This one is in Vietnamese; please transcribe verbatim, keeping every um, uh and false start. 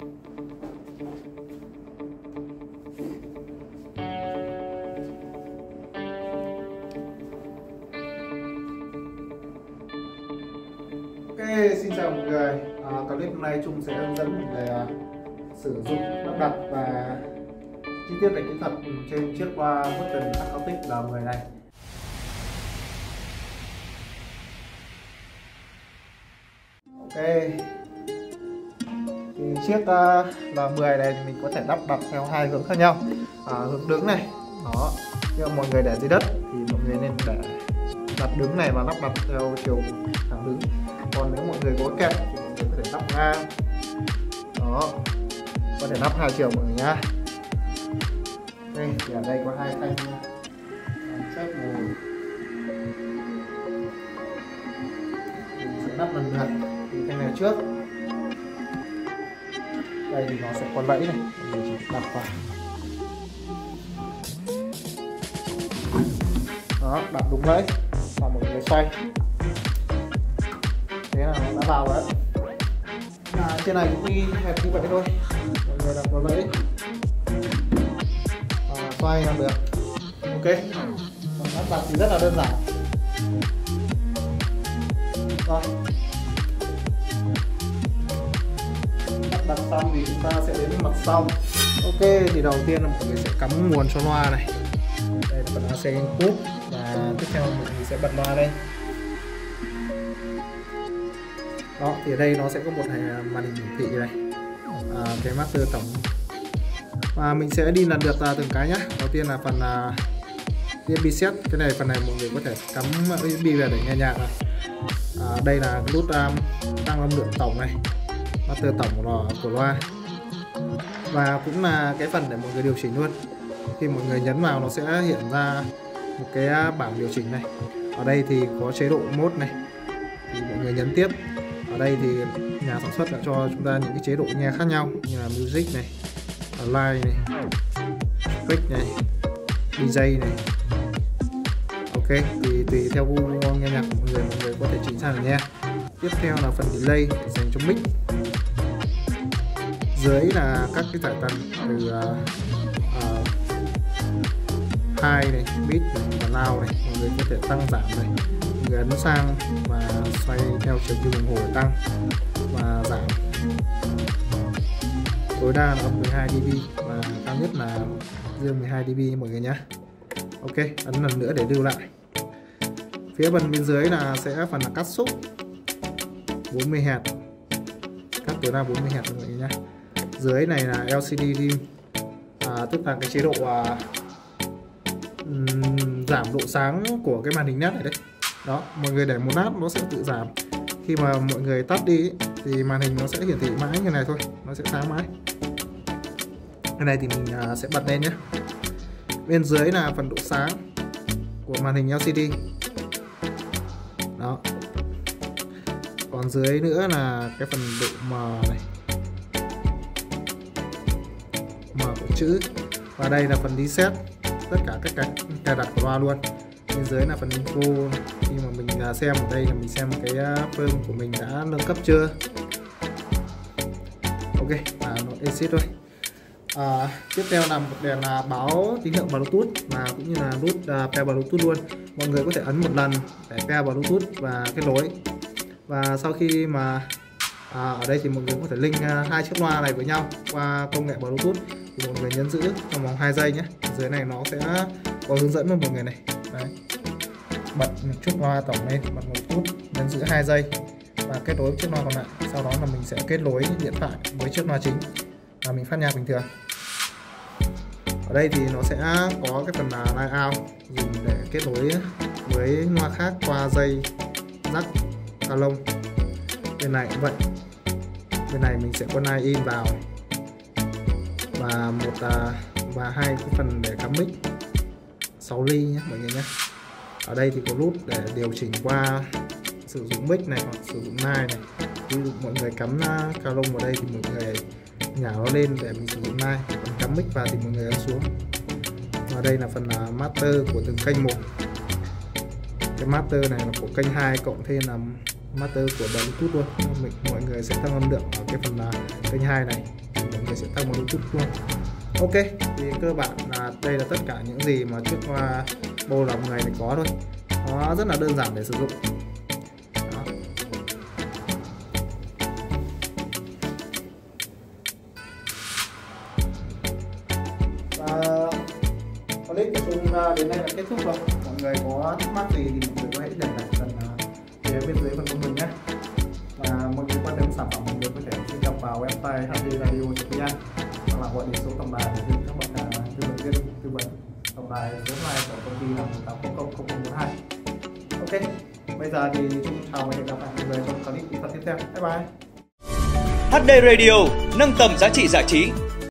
Ok, xin chào mọi người. À, clip hôm nay Trung sẽ hướng dẫn về à, sử dụng, lắp đặt và chi tiết về kỹ thuật trên chiếc loa Button Acoustic L mười này. Ok, thì chiếc uh, L mười này thì mình có thể lắp đặt theo hai hướng khác nhau. À, hướng đứng này, đó. Nhưng mà mọi người để dưới đất thì mọi người nên để đặt đứng này và lắp đặt theo chiều thẳng đứng. Còn nếu mọi người có kẹp thì mọi người có thể lắp ngang, đó, có thể lắp hai chiều mọi người nhá. Đây thì ở đây có hai thanh xếp mùi, mình sẽ lắp lần lượt. Thì thanh này trước, đây thì nó sẽ có lẫy này, mình chỉ đặt vào, đó, đặt đúng lẫy và mọi người xoay, thế là nó đã vào đấy. À, trên này cũng đi hẹp như vậy thôi, mọi người đặt vào lẫy và xoay là được. Ok, còn lắp đặt thì rất là đơn giản. Rồi, lắp đặt xong thì chúng ta sẽ đến mặt sau. Ok, thì đầu tiên là mọi người sẽ cắm nguồn cho loa này. Đây là phần a xê input và tiếp theo mọi người sẽ bật loa lên. Đó, thì ở đây nó sẽ có một màn hình hiển thị này, à, cái master tổng, và mình sẽ đi lần lượt ra từng cái nhé. Đầu tiên là phần uh, u ét bê set, cái này phần này mọi người có thể cắm u ét bê về để nghe nhạc này. À, đây là cái nút um, tăng âm lượng tổng này, master tổng của, nó, của loa, và cũng là cái phần để mọi người điều chỉnh luôn. Khi mọi người nhấn vào nó sẽ hiện ra một cái bảng điều chỉnh này. Ở đây thì có chế độ mode này, thì mọi người nhấn tiếp. Ở đây thì nhà sản xuất đã cho chúng ta những cái chế độ nghe khác nhau như là music này, live này, quick này, đê gi này. Ok, thì tùy theo gu nghe nhạc của mọi người, mọi người có thể chỉnh sang để nghe. Tiếp theo là phần delay để dành cho mic. Dưới là các cái giải tần từ uh, uh, high này, mid này, và loud này, mọi người có thể tăng giảm này. Mọi người ấn sang và xoay theo chiều kim đồng hồ để tăng và giảm. Tối đa là âm mười hai dB và cao nhất là dương mười hai dB mọi người nhé. Ok, ấn lần nữa để lưu lại. Phía bên bên dưới là sẽ phần là cắt xúc bốn mươi héc, cắt tối đa bốn mươi héc mọi người nhé. Dưới này là lờ xê đê dim, à, tức là cái chế độ à, um, giảm độ sáng của cái màn hình nét này đấy. Đó, mọi người để một nát nó sẽ tự giảm. Khi mà mọi người tắt đi ấy, thì màn hình nó sẽ hiển thị mãi như này thôi, nó sẽ sáng mãi. Cái này thì mình à, sẽ bật lên nhé. Bên dưới là phần độ sáng của màn hình lờ xê đê. Đó. Còn dưới nữa là cái phần độ mờ này, mờ của chữ. Và đây là phần reset, tất cả các cái cài đặt của loa luôn. Bên dưới là phần info, khi mà mình xem ở đây là mình xem cái firm của mình đã nâng cấp chưa. Ok, và nó exit thôi. À, tiếp theo là một đèn là báo tín hiệu Bluetooth và cũng như là nút uh, pair Bluetooth luôn. Mọi người có thể ấn một lần để pair Bluetooth và kết nối. Và sau khi mà à, ở đây thì mọi người có thể link uh, hai chiếc loa này với nhau qua công nghệ Bluetooth, thì mọi người nhấn giữ trong vòng hai giây nhé. Dưới này nó sẽ có hướng dẫn với mọi người này. Đấy. Bật một chút loa tổng lên, bật một chút, nhấn giữ hai giây và kết nối với chiếc loa còn lại. Sau đó là mình sẽ kết nối điện thoại với chiếc loa chính và mình phát nhạc bình thường. Ở đây thì nó sẽ có cái phần là line out dùng để kết nối với loa khác qua dây jack ca lông. Bên này cũng vậy, bên này mình sẽ có line in vào và một và hai cái phần để cắm mic sáu ly nhé mọi người nhé. Ở đây thì có nút để điều chỉnh qua sử dụng mic này hoặc sử dụng line này. Ví dụ mọi người cắm ca lông vào đây thì mọi người nhả nó lên để mình sử dụng line, còn cắm mic vào thì mọi người ấn xuống. Và đây là phần là master của từng kênh một. Cái master này là của kênh hai cộng thêm là master của Bluetooth luôn. Mình mọi người sẽ tăng âm lượng ở cái phần là kênh hai này. thì sẽ tăng một chút luôn. Ok, thì cơ bản là đây là tất cả những gì mà chiếc uh, bô lồng người này có thôi. Nó rất là đơn giản để sử dụng. Đó. Và clip của chúng đến đây là kết thúc rồi. Mọi người có thắc mắc gì thì mọi người hãy để lại phần phía bên dưới phần comment nhé. Và mọi người quan tâm sản phẩm mọi người có thể truy cập vào website hát đê radio chấm vn hoặc là gọi đến số tổng đài để các bạn tư vấn viên tư vấn. Tổng đài số hai của công ty là một tám không không không không bốn hai. Ok, bây giờ thì chúng chào và hẹn gặp lại mọi người trong clip tiếp theo. Bye bye. hát đê Radio nâng tầm giá trị giải trí.